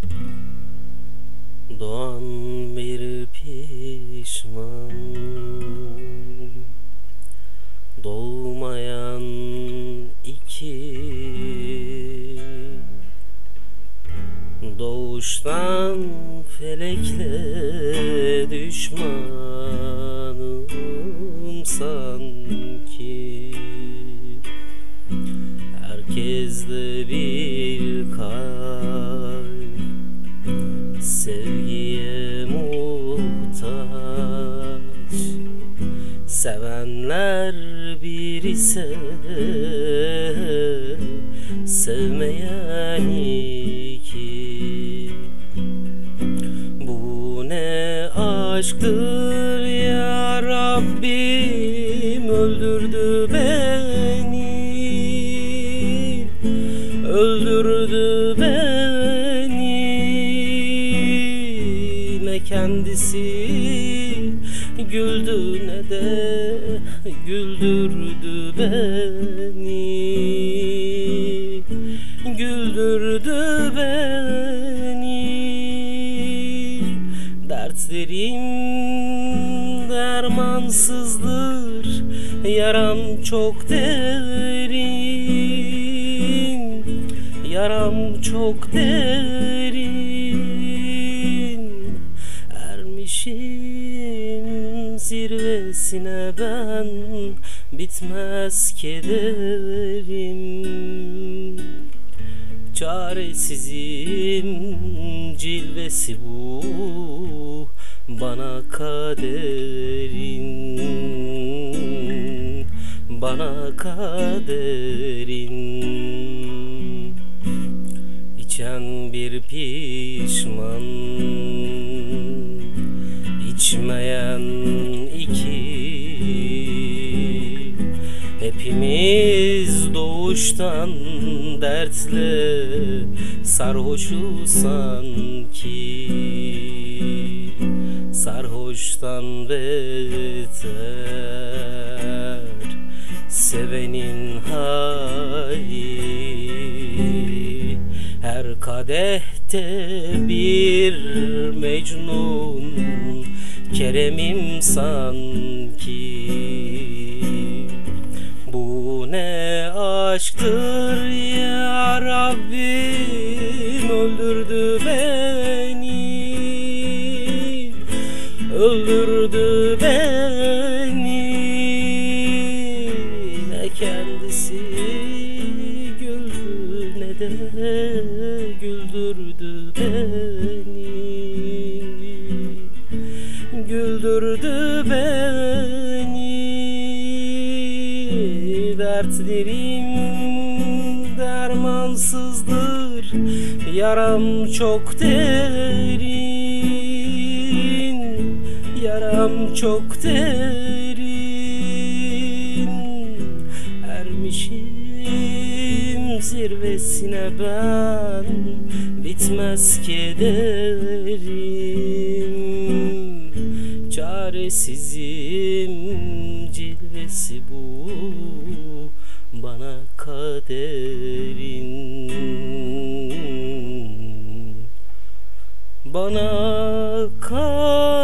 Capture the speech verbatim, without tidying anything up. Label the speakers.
Speaker 1: Doğan bir pişman, doğmayan iki. Doğuştan felekle düşmanım sanki. Herkes de bir kalp sevgiye muhtaç. Sevenler bir ise sevmeyen iki. Bu ne aşktır ya Rabbim, öldürdü beni, öldürdü beni. Ne kendisi güldü ne de güldürdü beni, güldürdü beni. Dertlerim dermansızdır, yaram çok derin, yaram çok derin. Ermişim zirvesine ben, bitmez kederim. Çaresizim, cilvesi bu bana kaderin, bana kaderin. İçen bir pişman, içmeyen iki. Hepimiz doğuştan dertle sarhoşuz sanki. Sarhoştan beter sevenin hali. Her kadehte bir Mecnun, Kerem'im sanki. Bu ne aşktır ya Rabbim, öldürdü beni, öldürdü beni. Ne kendisi güldü ne de güldürdü beni, güldürdü beni. Dertlerim dermansızdır, yaram çok derin, yaram çok derin. Ermişim zirvesine ben, bitmez kederim. Çaresizim, cilvesi bu bana kaderin, bana kaderin.